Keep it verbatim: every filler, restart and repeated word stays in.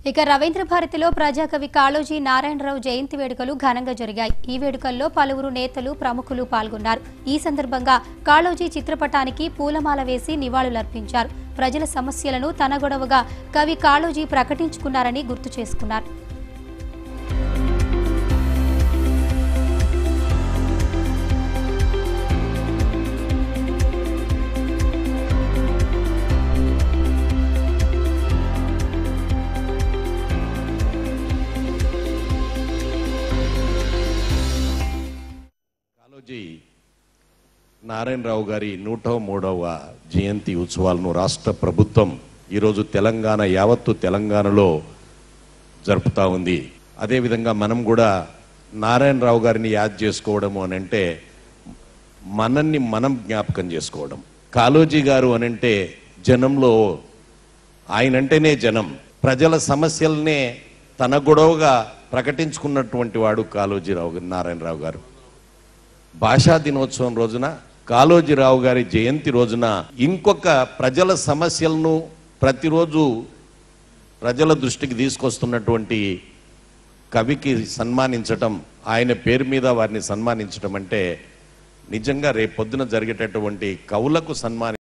ఇక రవీంద్ర భారతిలో ప్రజాకవి కాళోజీ నారాయణరావు జయంతి వేడుకలు ఘనంగా జరిగాయి. ఈ వేడుకల్లో పలువురు నేతలు ప్రముఖులు పాల్గొన్నారు. ఈ సందర్భంగా కాళోజీ చిత్రపటానికి పూలమాల వేసి నివాళులర్పించారు. ప్రజల సమస్యలను తన గొడవగా కవి కాళోజీ ప్రకటించుకున్నారని గుర్తు చేసుకున్నారు. కాళోజీ నారాయణరావు గారి నూట మూడవ జయంతి ఉత్సవాలను రాష్ట్ర ప్రభుత్వం ఈరోజు తెలంగాణ యావత్తు తెలంగాణలో జరుపుతూ ఉంది. అదేవిధంగా మనం కూడా నారాయణరావు గారిని యాద్ చేసుకోవడము అని అంటే మనల్ని మనం జ్ఞాపకం చేసుకోవడం. కాళోజీ గారు అనంటే జనంలో ఆయనంటేనే జనం, ప్రజల సమస్యలనే తన గొడవగా ప్రకటించుకున్నటువంటి వాడు కాళోజీరావు నారాయణరావు గారు. భాషా దినోత్సవం రోజున కాళోజీరావు గారి జయంతి రోజున ఇంకొక ప్రజల సమస్యలను ప్రతిరోజు ప్రజల దృష్టికి తీసుకొస్తున్నటువంటి కవికి సన్మానించటం, ఆయన పేరు మీద వారిని సన్మానించడం అంటే నిజంగా రేపు పొద్దున జరిగేటటువంటి కవులకు సన్మాని